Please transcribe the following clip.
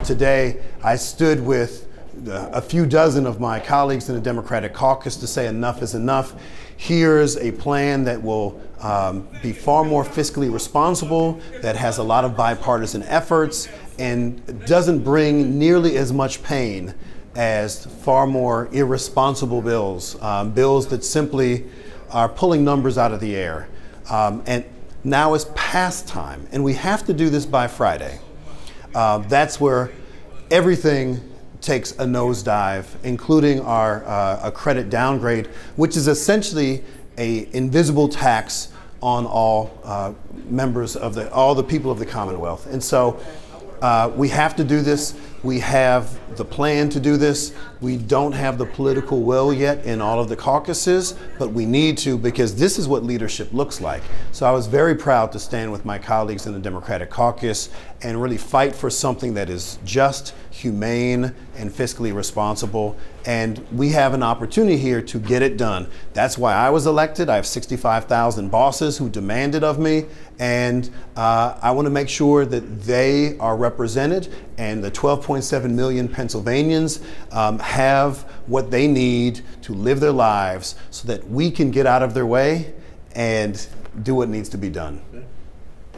today I stood with a few dozen of my colleagues in the Democratic caucus to say enough is enough. Here's a plan that will be far more fiscally responsible, that has a lot of bipartisan efforts, and doesn't bring nearly as much pain as far more irresponsible bills, bills that simply are pulling numbers out of the air. And now is past time, and we have to do this by Friday. That's where everything takes a nosedive, including our credit downgrade, which is essentially an invisible tax on all members of all the people of the Commonwealth. And so we have to do this. We have the plan to do this. We don't have the political will yet in all of the caucuses, but we need to, because this is what leadership looks like. So I was very proud to stand with my colleagues in the Democratic caucus and really fight for something that is just, humane, and fiscally responsible. And we have an opportunity here to get it done. That's why I was elected. I have 65,000 bosses who demanded of me, and I want to make sure that they are represented, and the 12.7 million Pennsylvanians have what they need to live their lives so that we can get out of their way and do what needs to be done.